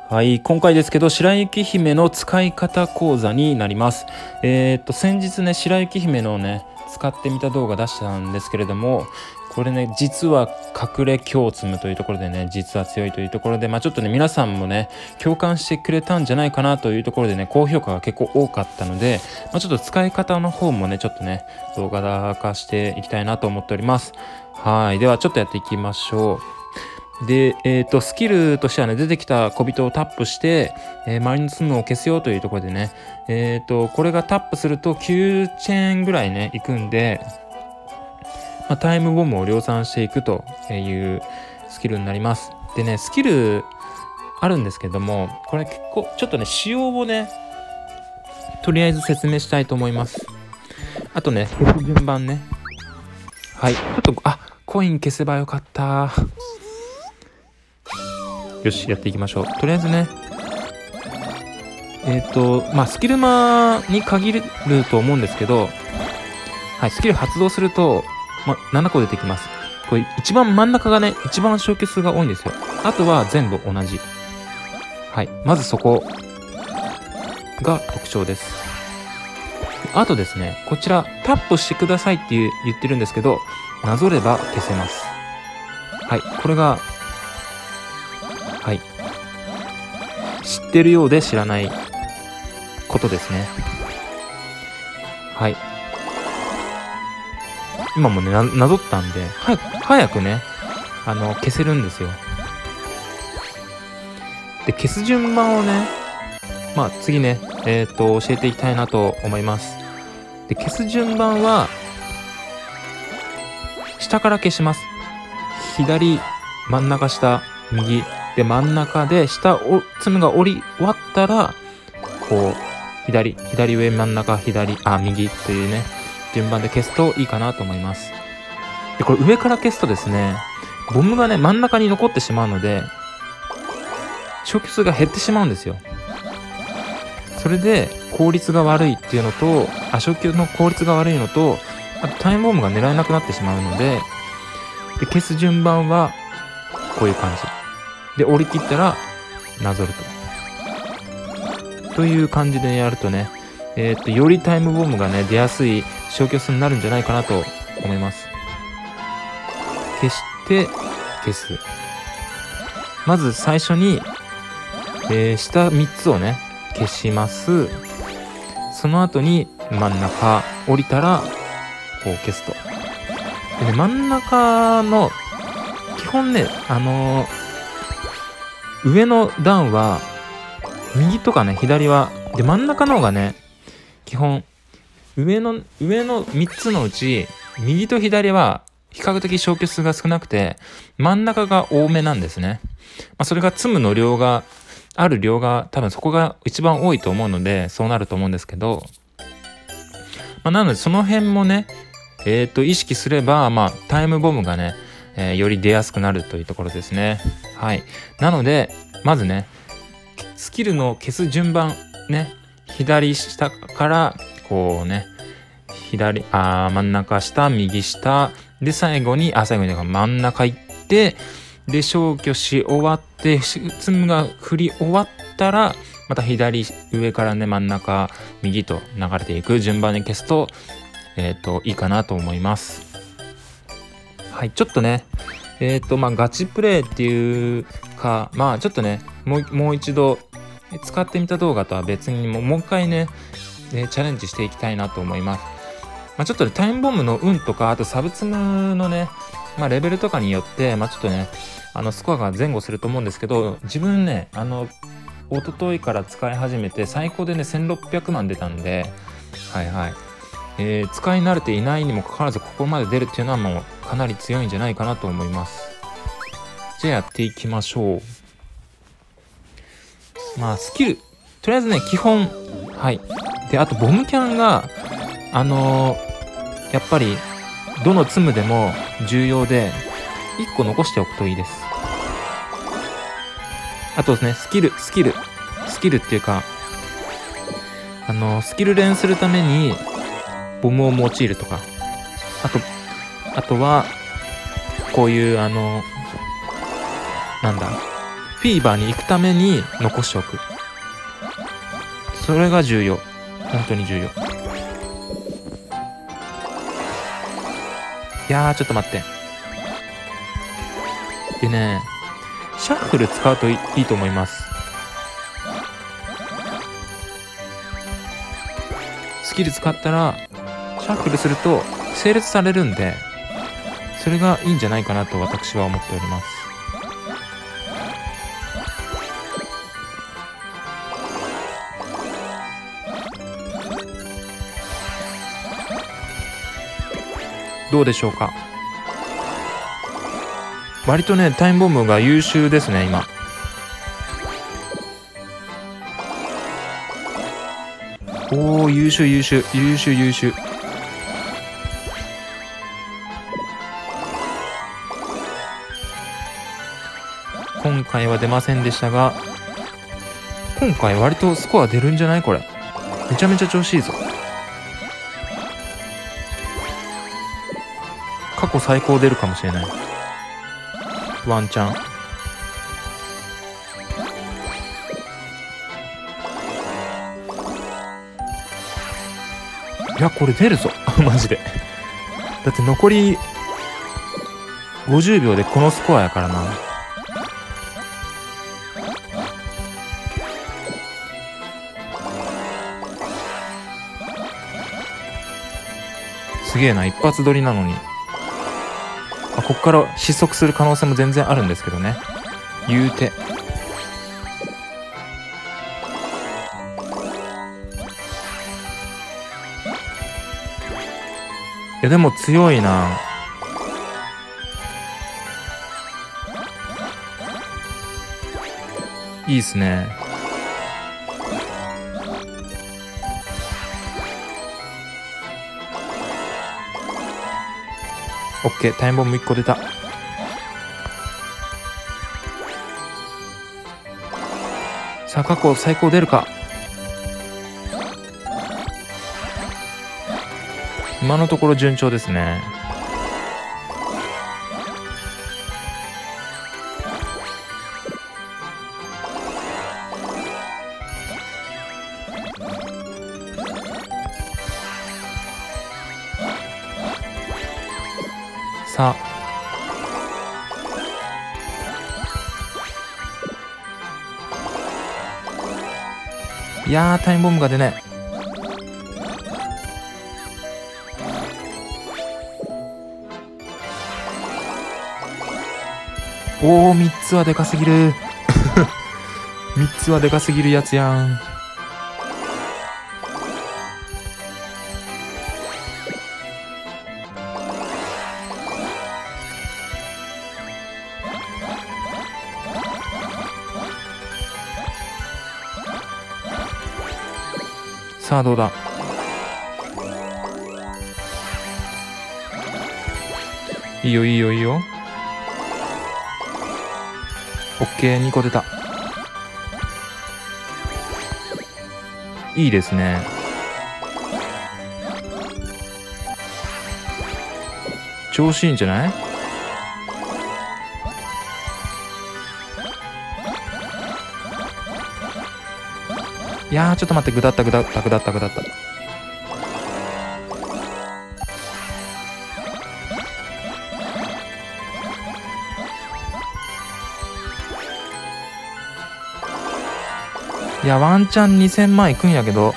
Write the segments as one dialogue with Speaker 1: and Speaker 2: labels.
Speaker 1: はい、今回ですけど白雪姫の使い方講座になります。先日ね白雪姫のね使ってみた動画出したんですけれども、これね実は隠れ胸積というところでね実は強いというところで、ちょっとね皆さんもね共感してくれたんじゃないかなというところでね高評価が結構多かったので、ちょっと使い方の方もねちょっとね動画化していきたいなと思っております。はい、ではちょっとやっていきましょう。で、スキルとしてはね、出てきた小人をタップして、周りのツムを消すよというところでね、これがタップすると9チェーンぐらいね、いくんで、タイムボムを量産していくというスキルになります。でね、スキルあるんですけども、これ結構、ちょっとね、仕様をね、とりあえず説明したいと思います。あとね、消す順番ね。はい、ちょっと、コイン消せばよかった。よし、やっていきましょう。とりあえずね、スキルマに限ると思うんですけど、はい、スキル発動すると、7個出てきます。これ、一番真ん中がね、一番消去数が多いんですよ。あとは全部同じ。はい、まずそこが特徴です。あとですね、こちら、タップしてくださいって言ってるんですけど、なぞれば消せます。はい、これが、はい。知ってるようで知らないことですね。はい。今もね、なぞったんで、早くね、消せるんですよ。で、消す順番をね、次ね、教えていきたいなと思います。で、消す順番は、下から消します。左、真ん中下、右。で、真ん中でツムが折り終わったら、こう、左上、真ん中、右というね、順番で消すといいかなと思います。で、これ上から消すとですね、ボムがね、真ん中に残ってしまうので、消去数が減ってしまうんですよ。それで、効率が悪いっていうのと、消去の効率が悪いのと、あとタイムボムが狙えなくなってしまうので、消す順番は、こういう感じ。で、折り切ったら、なぞると。という感じでやるとね、よりタイムボムがね、出やすい消去数になるんじゃないかなと思います。消して、消す。まず最初に、下3つをね、消します。その後に真ん中、降りたら、こう消すと。でね、真ん中の、基本ね、上の段は、右とかね、左は、で、真ん中の方がね、基本、上の3つのうち、右と左は、比較的消去数が少なくて、真ん中が多めなんですね。それが積むの量が、ある量が、多分そこが一番多いと思うので、そうなると思うんですけど、なので、その辺もね、意識すれば、タイムボムがね、より出やすくなるというところですね。はい。なので、まずね、スキルの消す順番、ね、左下から、こうね、真ん中下、右下、で、最後に真ん中行って、で、消去し終わって、ツムが振り終わったら、また左上からね、真ん中、右と流れていく順番で消すと、いいかなと思います。はい、ちょっとね、ガチプレイっていうか、ちょっとね、もう一度、使ってみた動画とは別にもう一回ね、チャレンジしていきたいなと思います。ちょっとね、タイムボムの運とか、あとサブツムのね、レベルとかによって、ちょっとね、スコアが前後すると思うんですけど、自分ね、一昨日から使い始めて、最高でね、1600万出たんで、使い慣れていないにもかかわらずここまで出るっていうのはもうかなり強いんじゃないかなと思います。じゃあやっていきましょう。スキルとりあえずね基本、で、あとボムキャンがやっぱりどのツムでも重要で1個残しておくといいです。あとですね、スキルっていうかスキル練するためにボムを用いるとか、あとはこういうフフィーバーに行くために残しておく。それが重要。本当に重要。いやー、ちょっと待って。でね、シャッフル使うといいと思います。スキル使ったらシャッフルすると整列されるんで、それがいいんじゃないかなと私は思っております。どうでしょうか。割とね、タイムボムが優秀ですね、今。おー、優秀優秀優秀優秀。今回は出ませんでしたが、今回割とスコア出るんじゃない？これめちゃめちゃ調子いいぞ。過去最高出るかもしれない。ワンチャン。いや、これ出るぞマジで。だって残り50秒でこのスコアやからな。すげえな、一発撮りなのに。こっから失速する可能性も全然あるんですけどね、言うて。いやでも強いな。いいっすね。オッケー、タイムボム1個出た。さあ、過去最高出るか。今のところ順調ですね。さあ、いやー、タイムボムが出ね。おー、3つはでかすぎる3つはでかすぎるやつやん。さあ、どうだ。いいよいいよいいよ。オッケー、2個出た。いいですね。調子いいんじゃない？いやー、ちょっと待って、ぐだったぐだったぐだったぐだった。いや、ワンチャン2000万いくんやけど。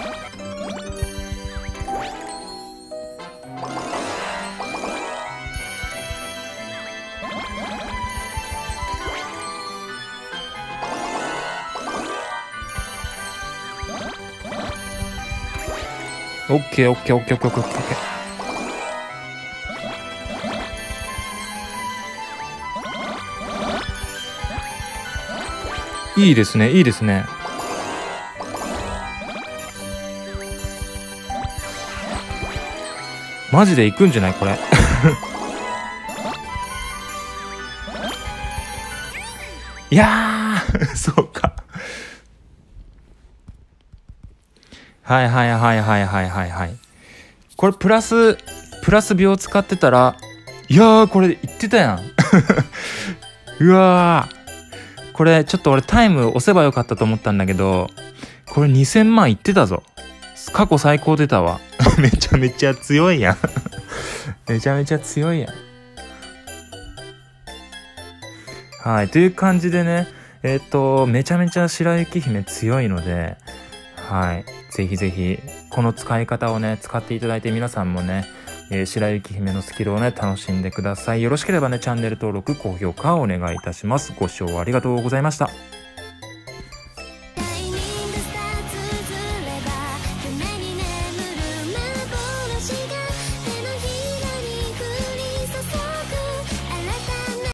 Speaker 1: オッケーオッケーオッケーオッケーオッケーオッケー。いいですね、いいですね。マジで行くんじゃないこれいやーそうか。はいはいはいはいはいはいはい。これプラス秒使ってたら、いやー、これ言ってたやんうわー、 これちょっと俺タイム押せばよかったと思ったんだけど、これ2000万いってたぞ。過去最高出たわ。めちゃめちゃ強いやん。めちゃめちゃ強いやん。はい、という感じでね、めちゃめちゃ白雪姫強いので、はい、ぜひぜひこの使い方をね使っていただいて、皆さんもね、白雪姫のスキルをね楽しんでください。よろしければねチャンネル登録高評価をお願いいたします。ご視聴ありがとうございました。